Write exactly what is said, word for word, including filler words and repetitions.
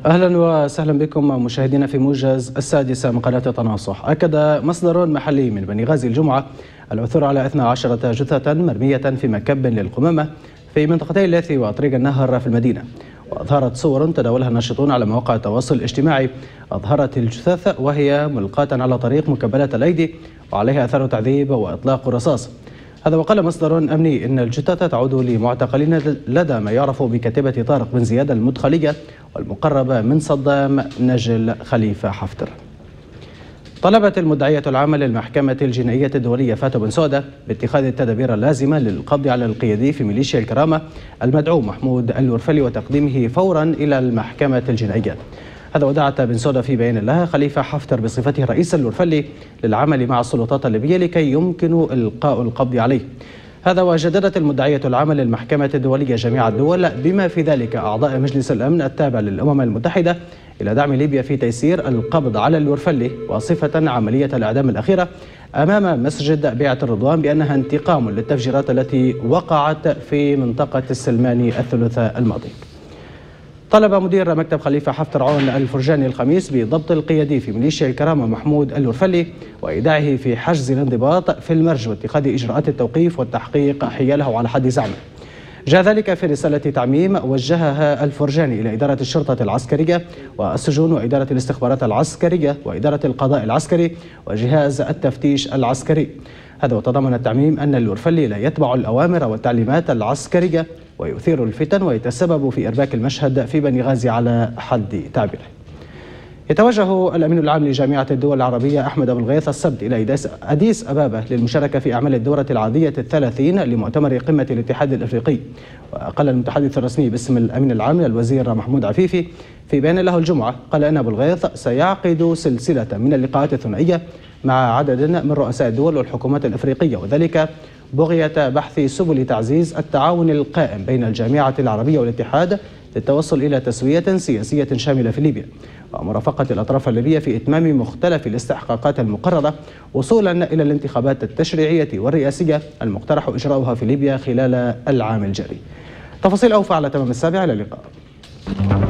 أهلا وسهلا بكم مشاهدينا في موجز السادسة من قناة تناصح. أكد مصدر محلي من بني غازي الجمعة العثور على اثنتي عشرة جثة مرمية في مكب للقمامة في منطقتي اللاثي وطريق النهر في المدينة. وأظهرت صور تداولها الناشطون على مواقع التواصل الاجتماعي أظهرت الجثث وهي ملقاة على طريق مكبلة الأيدي وعليها أثار تعذيب وإطلاق رصاص. هذا وقال مصدر أمني إن الجثة تعود لمعتقلين لدى ما يعرف بكتيبة طارق بن زياد المدخلية والمقربة من صدام نجل خليفة حفتر. طلبت المدعية العامة للمحكمة الجنائية الدولية فاتو بنسودة باتخاذ التدابير اللازمة للقبض على القيادي في ميليشيا الكرامة المدعو محمود الورفلي وتقديمه فورا إلى المحكمة الجنائية. هذا ودعت بنسودة في بيان لها خليفة حفتر بصفته رئيس الورفلي للعمل مع السلطات الليبية لكي يمكن إلقاء القبض عليه. هذا وجددت المدعية العامة للمحكمة الدولية جميع الدول بما في ذلك أعضاء مجلس الأمن التابع للأمم المتحدة إلى دعم ليبيا في تيسير القبض على الورفلي، وصفة عملية الإعدام الأخيرة أمام مسجد بيعة الرضوان بأنها انتقام للتفجيرات التي وقعت في منطقة السلماني الثلاثاء الماضي. طلب مدير مكتب خليفة حفتر عون الفرجاني الخميس بضبط القيادي في ميليشيا الكرامة محمود الورفلي وإيداعه في حجز الانضباط في المرج واتخاذ إجراءات التوقيف والتحقيق حياله على حد زعمه. جاء ذلك في رسالة تعميم وجهها الفرجاني إلى إدارة الشرطة العسكرية والسجون وإدارة الاستخبارات العسكرية وإدارة القضاء العسكري وجهاز التفتيش العسكري. هذا وتضمن التعميم أن الورفلي لا يتبع الأوامر والتعليمات العسكرية ويثير الفتن ويتسبب في إرباك المشهد في بني غازي على حد تعبيره. يتوجه الأمين العام لجامعة الدول العربية أحمد أبو الغيث السبت إلى أديس أبابة للمشاركة في أعمال الدورة العادية الثلاثين لمؤتمر قمة الاتحاد الأفريقي. وقال المتحدث الرسمي باسم الأمين العام الوزير محمود عفيفي في بيان له الجمعة قال أن أبو الغيث سيعقد سلسلة من اللقاءات الثنائية مع عدد من رؤساء الدول والحكومات الأفريقية، وذلك بغية بحث سبل تعزيز التعاون القائم بين الجامعة العربية والاتحاد للتوصل إلى تسوية سياسية شاملة في ليبيا ومرافقة الأطراف الليبية في إتمام مختلف الاستحقاقات المقررة وصولا إلى الانتخابات التشريعية والرئاسية المقترح إجراؤها في ليبيا خلال العام الجاري. تفاصيل أوفى على تمام السابع. إلى اللقاء.